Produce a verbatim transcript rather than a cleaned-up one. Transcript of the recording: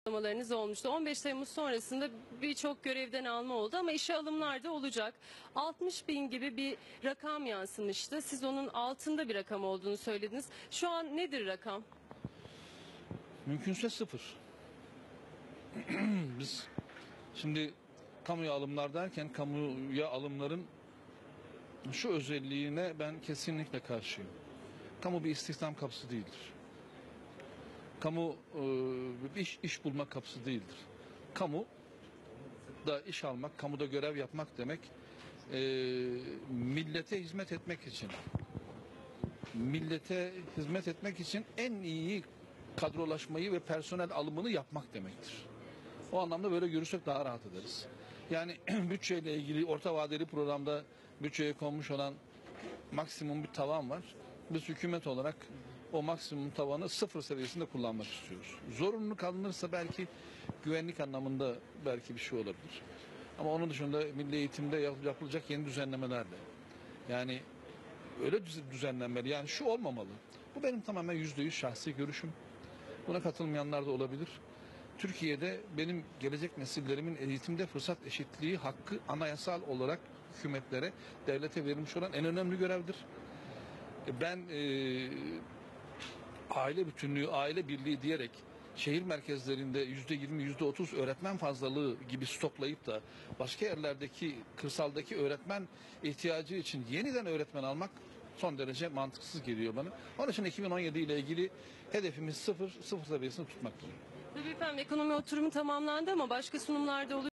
açıklamalarınız olmuştu. on beş Temmuz sonrasında birçok görevden alma oldu ama işe alımlar da olacak. altmış bin gibi bir rakam yansımıştı. Siz onun altında bir rakam olduğunu söylediniz. Şu an nedir rakam? Mümkünse sıfır. Biz şimdi kamuya alımlar derken kamuya alımların şu özelliğine ben kesinlikle karşıyım. Kamu bir istihdam kapısı değildir. Kamu e, bir iş, iş bulma kapısı değildir. Kamu da iş almak, kamuda görev yapmak demek e, millete hizmet etmek için. Millete hizmet etmek için en iyi kadrolaşmayı ve personel alımını yapmak demektir. O anlamda böyle görürsek daha rahat ederiz. Yani bütçeyle ilgili orta vadeli programda bütçeye konmuş olan maksimum bir tavan var. Biz hükümet olarak o maksimum tavanı sıfır seviyesinde kullanmak istiyoruz. Zorunlu kalınırsa belki güvenlik anlamında belki bir şey olabilir. Ama onun dışında milli eğitimde yapılacak yeni düzenlemelerle. Yani öyle düzenlenmeli. Yani şu olmamalı. Bu benim tamamen yüzde yüz şahsi görüşüm. Buna katılmayanlar da olabilir. Türkiye'de benim gelecek nesillerimin eğitimde fırsat eşitliği hakkı anayasal olarak hükümetlere, devlete verilmiş olan en önemli görevdir. Ben e, aile bütünlüğü, aile birliği diyerek şehir merkezlerinde yüzde yirmi, yüzde otuz öğretmen fazlalığı gibi stoklayıp da başka yerlerdeki, kırsaldaki öğretmen ihtiyacı için yeniden öğretmen almak son derece mantıksız geliyor bana. Onun için iki bin on yedi ile ilgili hedefimiz sıfır, sıfır seviyesini tutmak. Tabii efendim, ekonomi oturumu tamamlandı ama başka sunumlarda oluyor.